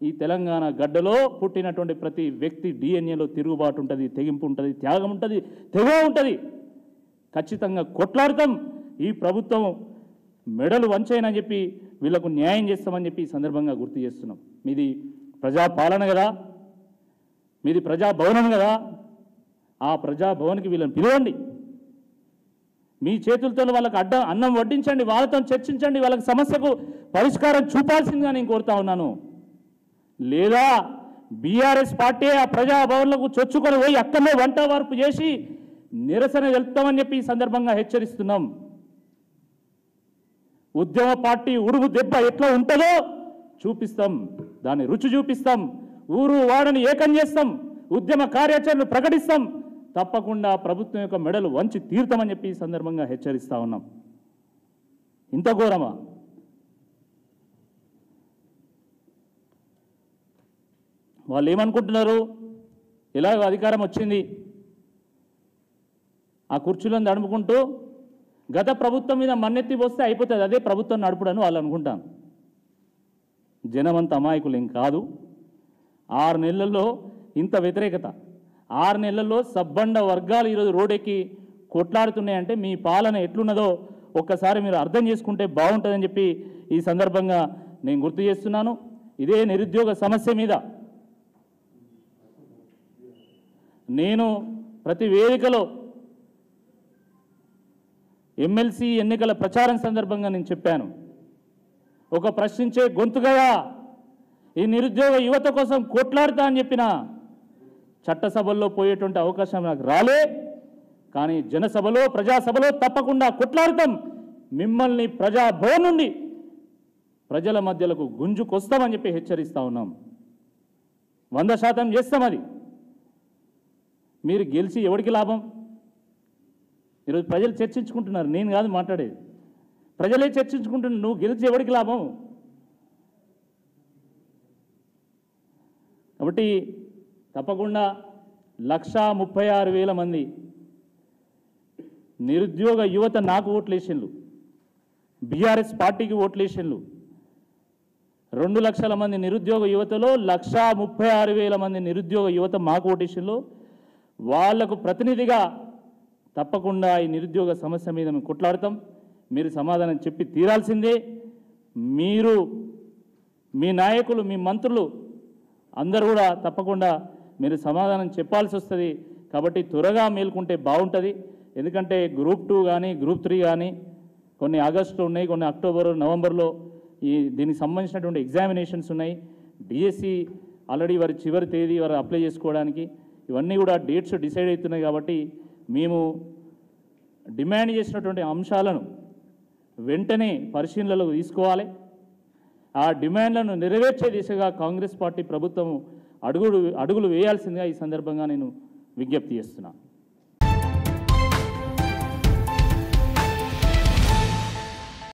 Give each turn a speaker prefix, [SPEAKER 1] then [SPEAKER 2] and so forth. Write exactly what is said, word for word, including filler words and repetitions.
[SPEAKER 1] ఈ తెలంగాణ గడ్డలో పుట్టినటువంటి ప్రతి వ్యక్తి డిఎన్ఏలో తిరుగుబాటు ఉంటుంది, తెగింపు ఉంటుంది, త్యాగం ఉంటుంది, తెగువ ఉంటుంది. ఖచ్చితంగా కొట్లాడతాం. ఈ ప్రభుత్వం మెడలు వంచైనని చెప్పి వీళ్లకు న్యాయం చేస్తామని చెప్పి ఈ సందర్భంగా గుర్తు చేస్తున్నాం. మీది ప్రజాపాలన కదా, మీది ప్రజాభవనం కదా, ఆ ప్రజాభవన్కి వీళ్ళని పిలవండి. మీ చేతులతో వాళ్ళకి అడ్డ అన్నం వడ్డించండి, వాళ్ళతో చర్చించండి, వాళ్ళకి సమస్యకు పరిష్కారం చూపాల్సిందిగా నేను కోరుతా ఉన్నాను. లేదా బీఆర్ఎస్ పార్టీ ఆ ప్రజాభవన్లకు చొచ్చుకొని పోయి అక్కడనే వంట వార్పు చేసి నిరసన వెళ్తామని చెప్పి ఈ సందర్భంగా హెచ్చరిస్తున్నాం. ఉద్యమ పార్టీ ఉడుగు దెబ్బ ఎట్లా ఉంటుందో చూపిస్తాం, దాన్ని రుచి చూపిస్తాం, ఊరు వాడని ఏకం చేస్తాం, ఉద్యమ కార్యాచరణను ప్రకటిస్తాం. తప్పకుండా ప్రభుత్వం యొక్క మెడలు వంచి తీర్తామని చెప్పి ఈ సందర్భంగా హెచ్చరిస్తా ఉన్నాం. ఇంత ఘోరమా? వాళ్ళు ఏమనుకుంటున్నారు? ఎలాగో అధికారం వచ్చింది, ఆ కుర్చీలను నడుపుకుంటూ గత ప్రభుత్వం మీద మన్నెత్తి పోస్తే అయిపోతుంది, అదే ప్రభుత్వం నడుపుడని వాళ్ళు అనుకుంటాను. జనమంత అమాయకులు ఏం కాదు. ఆరు నెలల్లో ఇంత వ్యతిరేకత, ఆరు నెలల్లో సబ్బండ వర్గాలు ఈరోజు రోడ్డెక్కి కొట్లాడుతున్నాయంటే మీ పాలన ఎట్లున్నదో ఒక్కసారి మీరు అర్థం చేసుకుంటే బాగుంటుందని చెప్పి ఈ సందర్భంగా నేను గుర్తు చేస్తున్నాను. ఇదే నిరుద్యోగ సమస్య మీద నేను ప్రతి వేదికలో ఎమ్మెల్సీ ఎన్నికల ప్రచారం సందర్భంగా నేను చెప్పాను, ఒక ప్రశ్నించే గొంతుగా ఈ నిరుద్యోగ యువత కోసం కొట్లాడుతా అని చెప్పిన చట్టసభల్లో పోయేటువంటి అవకాశం నాకు రాలే. కానీ జనసభలో ప్రజాసభలో తప్పకుండా కొట్లాడతాం. మిమ్మల్ని ప్రజాభవన్ నుండి ప్రజల మధ్యలకు గుంజుకొస్తామని చెప్పి హెచ్చరిస్తా ఉన్నాం. వంద శాతం చేస్తాం. అది మీరు గెలిచి ఎవరికి లాభం? ఈరోజు ప్రజలు చర్చించుకుంటున్నారు, నేను కాదు మాట్లాడేది, ప్రజలే చర్చించుకుంటున్నారు. నువ్వు గెలిచి ఎవరికి లాభం? కాబట్టి తప్పకుండా లక్షా ముప్పై ఆరు వేల మంది నిరుద్యోగ యువత నాకు ఓట్లేసిండ్రు, బీఆర్ఎస్ పార్టీకి ఓట్లేసిండ్రు. రెండు లక్షల మంది నిరుద్యోగ యువతలో లక్షా ముప్పై ఆరు వేల మంది నిరుద్యోగ యువత మాకు ఓటేసిండ్రు. వాళ్లకు ప్రతినిధిగా తప్పకుండా ఈ నిరుద్యోగ సమస్య మీద మేము కొట్లాడతాం. మీరు సమాధానం చెప్పి తీరాల్సిందే. మీరు, మీ నాయకులు, మీ మంత్రులు అందరూ కూడా తప్పకుండా మీరు సమాధానం చెప్పాల్సి వస్తుంది. కాబట్టి త్వరగా మేల్కుంటే బాగుంటుంది. ఎందుకంటే గ్రూప్ టూ కానీ గ్రూప్ త్రీ కానీ కొన్ని ఆగస్టులో ఉన్నాయి, కొన్ని అక్టోబర్ నవంబర్లో ఈ దీనికి సంబంధించినటువంటి ఎగ్జామినేషన్స్ ఉన్నాయి. డిఎస్సి ఆల్రెడీ వారి చివరి తేదీ వారు అప్లై చేసుకోవడానికి ఇవన్నీ కూడా డేట్స్ డిసైడ్ అవుతున్నాయి. కాబట్టి మేము డిమాండ్ చేసినటువంటి అంశాలను వెంటనే పరిశీలనలోకి తీసుకోవాలి. ఆ డిమాండ్లను నెరవేర్చే దిశగా కాంగ్రెస్ పార్టీ ప్రభుత్వం అడుగులు అడుగులు వేయాల్సిందిగా ఈ సందర్భంగా నేను విజ్ఞప్తి చేస్తున్నాను.